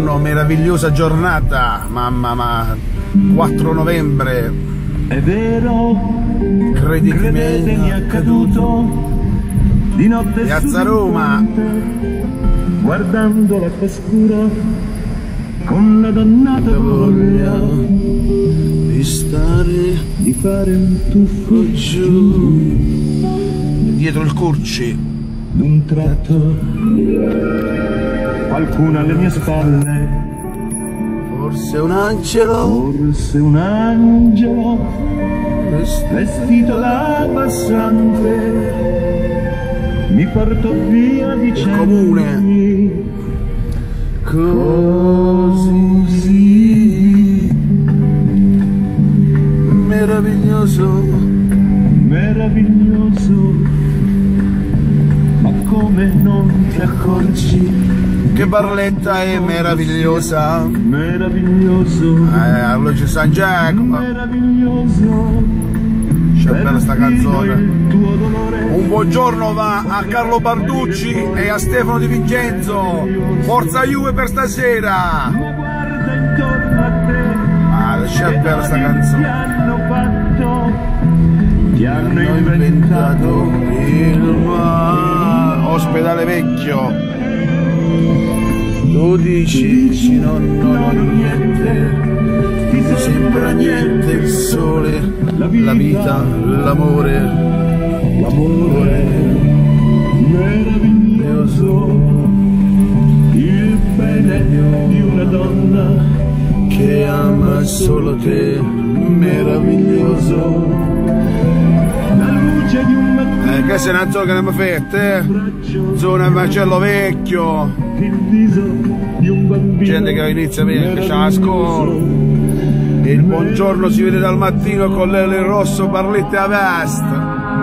buongiorno, meravigliosa giornata, mamma, 4 novembre. È vero, credetemi è accaduto di notte Piazza Roma, guardando l'acqua scura con la dannata voglia di fare un tuffo giù dietro il Curci. d'un tratto qualcuno alle mie spalle, Forse un angelo, vestito da passante, mi portò via dicendo comune. Così meraviglioso, ma come non ti accorgi? Che Barletta è meravigliosa. A Luce San Giacomo. Meraviglioso. C'è bella sta canzone. Un buongiorno va a Carlo Barducci e a Stefano Di Vincenzo. Forza Juve per stasera. Ma guarda intorno a te. C'è bella sta canzone. Ti hanno inventato il Ospedale Vecchio. Tu dici non niente, ti sembra niente il sole, la vita, l'amore meraviglioso, il bene di una donna che ama solo te, meraviglioso. La luce di un mattino, questa è una zona che abbiamo fatta, zona Macello Vecchio, il viso di un bambino, gente che inizia a venire, che c'ha la scuola. Il buongiorno si vede dal mattino con l'ele rosso, Barletta a vasta.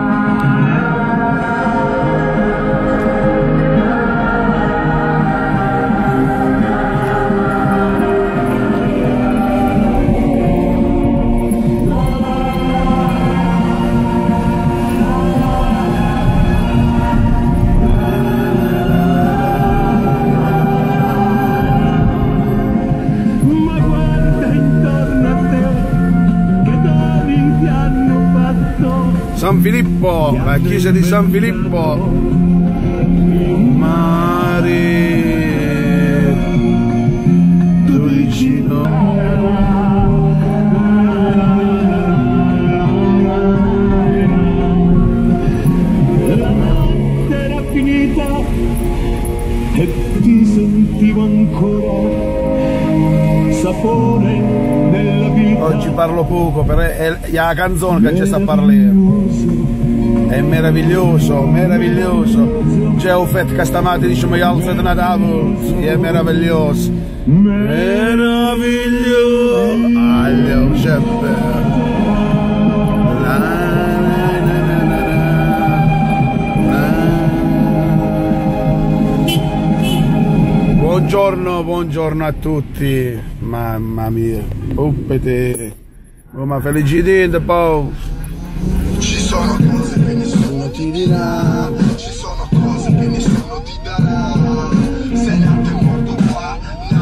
San Filippo, la chiesa di San Filippo. Mare, tu dici no. La notte era finita e ti sentivo ancora sapore della vita. Oggi parlo poco, però è la canzone che ci sta parlando. È meraviglioso. C'è un fatto che stamattina diciamo che alza di Natale, è meraviglioso. C'è buongiorno a tutti, mamma mia, uppete, ma felicità poi. Ci sono cose che nessuno ti dirà, ci sono cose che nessuno ti darà. Sei nato e morto qua,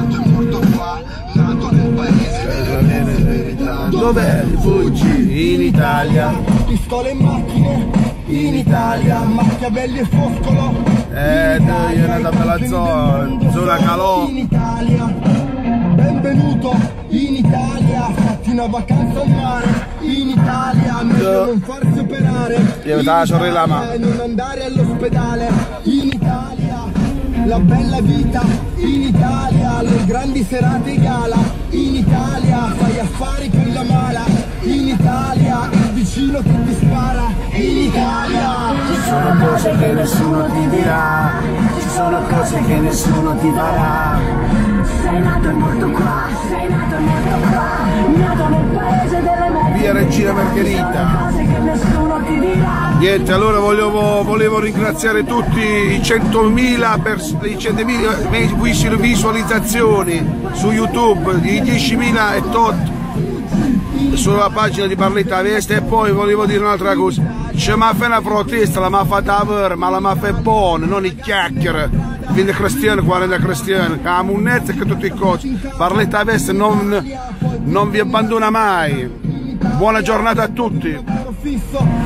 nato nel paese delle verità. Dov'è fuggi? In Italia. Pistole e macchine, in Italia. Machiavelli e Foscolo, dai, è una bella zona calò. in Italia. Benvenuto in Italia, fatti una vacanza al mare, in Italia, meglio non farsi operare, Io la sorella ma non andare all'ospedale, in Italia, la bella vita, in Italia, le grandi serate gala, in Italia, fai affari con la mala, in Italia, il vicino che ti spara, in Italia. ci sono cose che nessuno ti dirà, ci sono cose che nessuno ti farà. Sei nato e morto qua, nato nel paese delle meraviglie. Via Regina Margherita. Cose che nessuno ti dirà. Niente, allora volevo ringraziare tutti i 100.000 visualizzazioni su YouTube, i 10.000 e tot. sulla pagina di Barletta Veste. E poi volevo dire un'altra cosa, c'è ma fa una protesta, la ma fatta avere, ma la ma fa buona, non i chiacchiere, quindi cristiano, quando è cristiano, la munnezza e tutti i cose. Barletta Veste non vi abbandona mai. Buona giornata a tutti.